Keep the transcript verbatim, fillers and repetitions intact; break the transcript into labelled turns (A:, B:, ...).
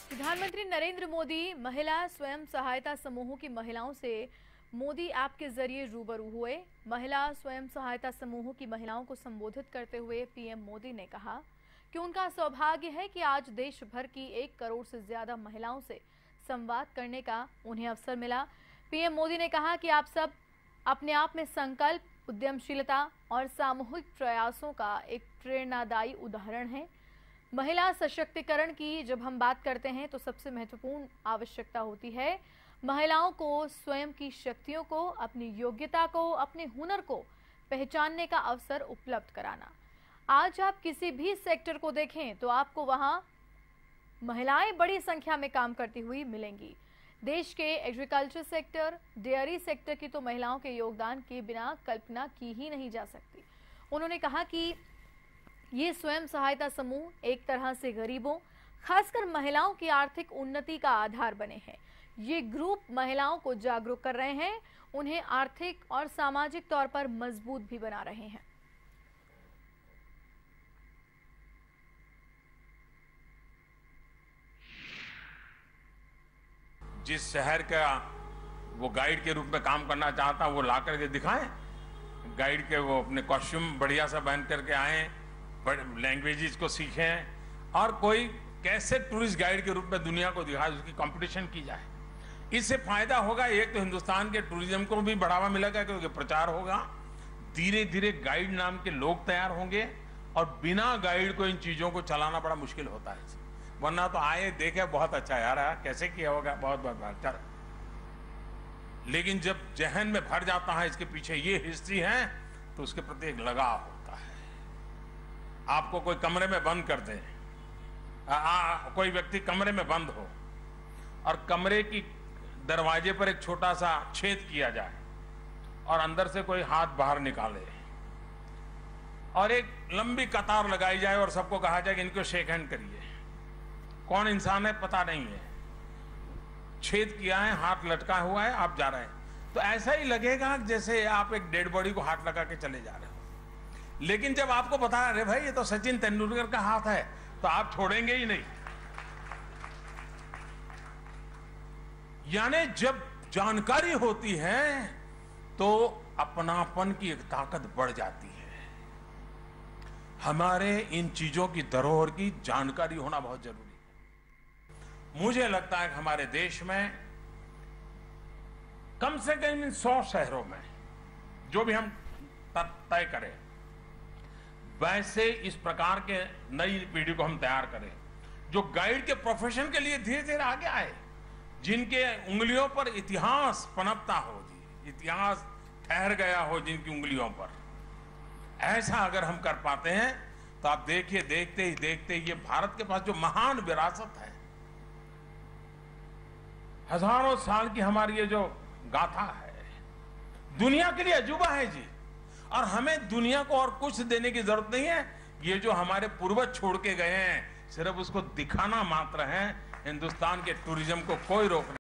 A: प्रधानमंत्री नरेंद्र मोदी महिला स्वयं सहायता समूहों की महिलाओं से मोदी ऐप के जरिए रूबरू हुए। महिला स्वयं सहायता समूहों की महिलाओं को संबोधित करते हुए पीएम मोदी ने कहा कि उनका सौभाग्य है कि आज देश भर की एक करोड़ से ज्यादा महिलाओं से संवाद करने का उन्हें अवसर मिला। पीएम मोदी ने कहा कि आप सब अपने आप में संकल्प, उद्यमशीलता और सामूहिक प्रयासों का एक प्रेरणादायी उदाहरण है। महिला सशक्तिकरण की जब हम बात करते हैं तो सबसे महत्वपूर्ण आवश्यकता होती है महिलाओं को स्वयं की शक्तियों को, अपनी योग्यता को, अपने हुनर को पहचानने का अवसर उपलब्ध कराना। आज आप किसी भी सेक्टर को देखें तो आपको वहां महिलाएं बड़ी संख्या में काम करती हुई मिलेंगी। देश के एग्रीकल्चर सेक्टर, डेयरी सेक्टर की तो महिलाओं के योगदान के बिना कल्पना की ही नहीं जा सकती। उन्होंने कहा कि ये स्वयं सहायता समूह एक तरह से गरीबों, खासकर महिलाओं की आर्थिक उन्नति का आधार बने हैं। ये ग्रुप महिलाओं को जागरूक कर रहे हैं, उन्हें आर्थिक और सामाजिक तौर पर मजबूत भी बना रहे हैं।
B: जिस शहर का वो गाइड के रूप में काम करना चाहता है वो ला करके दिखाएं। गाइड के वो अपने कॉस्ट्यूम बढ़िया सा पहन करके आए, लैंग्वेजेस को सीखें और कोई कैसे टूरिस्ट गाइड के रूप में दुनिया को दिखाए, उसकी कंपटीशन की जाए। इससे फायदा होगा, एक तो हिंदुस्तान के टूरिज्म को भी बढ़ावा मिलेगा क्योंकि प्रचार होगा, धीरे धीरे गाइड नाम के लोग तैयार होंगे और बिना गाइड को इन चीजों को चलाना बड़ा मुश्किल होता है। वरना तो आए देखे बहुत अच्छा यार है, कैसे किया होगा, बहुत बहुत अच्छा। लेकिन जब जहन में भर जाता है इसके पीछे ये हिस्ट्री है तो उसके प्रति एक लगाव होता है। आपको कोई कमरे में बंद कर दे, आ, आ, कोई व्यक्ति कमरे में बंद हो और कमरे की दरवाजे पर एक छोटा सा छेद किया जाए और अंदर से कोई हाथ बाहर निकाले और एक लंबी कतार लगाई जाए और सबको कहा जाए कि इनको शेक हैंड करिए। कौन इंसान है पता नहीं है, छेद किया है, हाथ लटका हुआ है, आप जा रहे हैं, तो ऐसा ही लगेगा जैसे आप एक डेड बॉडी को हाथ लगा के चले जा रहे हो। लेकिन जब आपको पता अरे भाई ये तो सचिन तेंदुलकर का हाथ है तो आप छोड़ेंगे ही नहीं। यानी जब जानकारी होती है तो अपनापन की एक ताकत बढ़ जाती है। हमारे इन चीजों की धरोहर की जानकारी होना बहुत जरूरी है। मुझे लगता है कि हमारे देश में कम से कम इन सौ शहरों में जो भी हम तय करें वैसे इस प्रकार के नई पीढ़ी को हम तैयार करें जो गाइड के प्रोफेशन के लिए धीरे धीरे आगे आए, जिनके उंगलियों पर इतिहास पनपता हो, जी इतिहास ठहर गया हो जिनकी उंगलियों पर। ऐसा अगर हम कर पाते हैं तो आप देखिए, देखते ही देखते ही ये भारत के पास जो महान विरासत है, हजारों साल की हमारी ये जो गाथा है, दुनिया के लिए अजूबा है जी। और हमें दुनिया को और कुछ देने की जरूरत नहीं है, ये जो हमारे पूर्वज छोड़ के गए हैं सिर्फ उसको दिखाना मात्र है। हिंदुस्तान के टूरिज्म को कोई रोक नहीं।